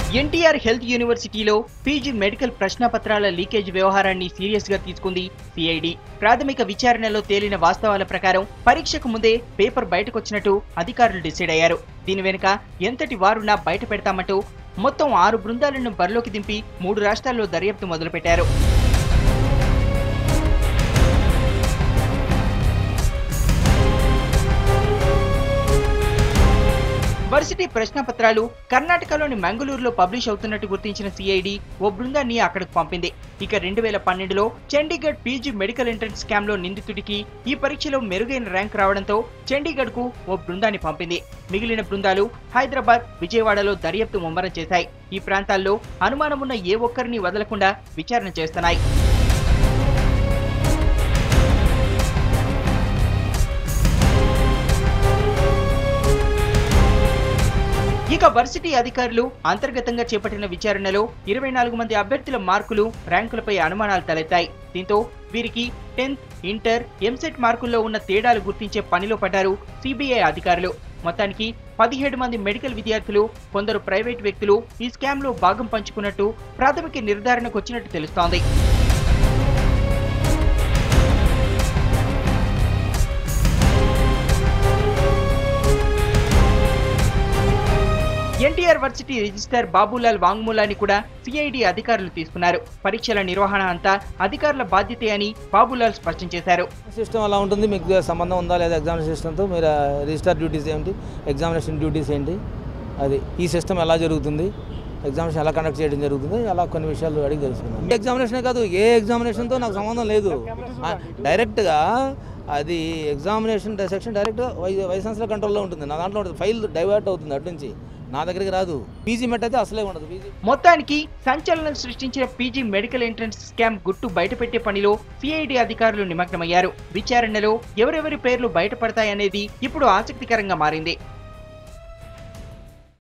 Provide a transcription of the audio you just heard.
NTR health యూనివర్సిటీలో PG medical ప్రశ్నపత్రాల leakage వ్యవహారాన్ని సీరియస్ గా తీసుకుంది సిఐడి. ప్రాథమిక విచారణలో తేలిన వాస్తవాల ప్రకారం పరీక్షకు ముందే పేపర్ బయటకొచ్చినట్టు అధికారులు డిసైడ్ అయ్యారు. దీని వెనుక ఎంతటి వారున్నా బయట పెడతామంటూ మొత్తం 6 బృందాలను బరిలోకి దింపి 3 రాష్ట్రాల్లో దర్యాప్తు మొదలుపెట్టారు. వర్సిటీ ప్రశ్నపత్రాలు కర్ణాటకలోని మంగళూరులో పబ్లిష్ అవుతున్నట్టు గుర్తించిన సిఐడి ఓ బృందాన్ని అక్కడికి పంపింది. ఇక 2012లో Chandigarh PG medical entrance scam లో నిందితుడికి ఈ పరీక్షలో మెరుగైన ర్యాంక్ రావడంతో చండీగఢ్ కు ఓ బృందాన్ని పంపింది. మిగిలిన బృందాలు హైదరాబాద్, విజయవాడలో దర్యాప్తు ముమ్మరం చేశాయి. ఈ ప్రాంతాల్లో అనుమానమున్న ఏ ఒక్కరిని వదలకుండా విచారణ చేస్తున్నాయి. ఇక వర్సిటీ అధికారులు అంతర్గతంగా చేపట్టిన విచారణలో 24 మంది అభ్యర్థుల మార్కులు, ర్యాంకులపై అనుమానాలు తలెత్తాయి. దీంతో వీరికి 10th, ఇంటర్, ఎంసెట్ మార్కుల్లో ఉన్న తేడాలు గుర్తించే పనిలో పడ్డారు సిబిఐ అధికారులు. మొత్తానికి 17 మంది మెడికల్ విద్యార్థులు, కొందరు ప్రైవేట్ వ్యక్తులు ఈ స్కామ్ లో భాగం పంచుకున్నట్టు ప్రాథమిక నిర్ధారణకు వచ్చినట్టు తెలుస్తోంది. ఎన్టీఆర్ వర్సిటీ రిజిస్టర్ బాబులాల్ వాంగ్మూలాన్ని కూడా సిఐడి అధికారులు తీసుకున్నారు. పరీక్షల నిర్వహణ అంతా అధికారుల బాధ్యతే అని బాబులాల్ స్పష్టం చేశారు. సిస్టమ్ ఎలా ఉంటుంది, మీకు సంబంధం ఉందా లేదా ఎగ్జామినేషన్ సిస్టమ్తో, మీరు రిజిస్టర్ డ్యూటీస్ ఏంటి, ఎగ్జామినేషన్ డ్యూటీస్ ఏంటి, అది ఈ సిస్టమ్ ఎలా జరుగుతుంది, ఎగ్జామినేషన్ ఎలా కండక్ట్ చేయడం జరుగుతుంది, అలా కొన్ని విషయాలు అడిగి తెలుసుకున్నాను. ఈ ఎగ్జామినేషనే కాదు, ఏ ఎగ్జామినేషన్తో నాకు సంబంధం లేదు. డైరెక్ట్గా అది ఎగ్జామినేషన్ సెక్షన్ డైరెక్ట్గా వైస్ ఛాన్సలర్ కంట్రోల్లో ఉంటుంది. నా దాంట్లో ఉంటుంది, ఫైల్ డైవర్ట్ అవుతుంది, అటు నుంచి నా దగ్గరికి రాదు. పీజీ మెట్ అయితే అసలే ఉండదు. మొత్తానికి సంచలనం సృష్టించిన పీజీ మెడికల్ ఎంట్రన్స్ స్కామ్ గుట్టు బయటపెట్టే పనిలో సిఐడి అధికారులు నిమగ్నమయ్యారు. విచారణలో ఎవరెవరి పేర్లు బయటపడతాయనేది ఇప్పుడు ఆసక్తికరంగా మారింది.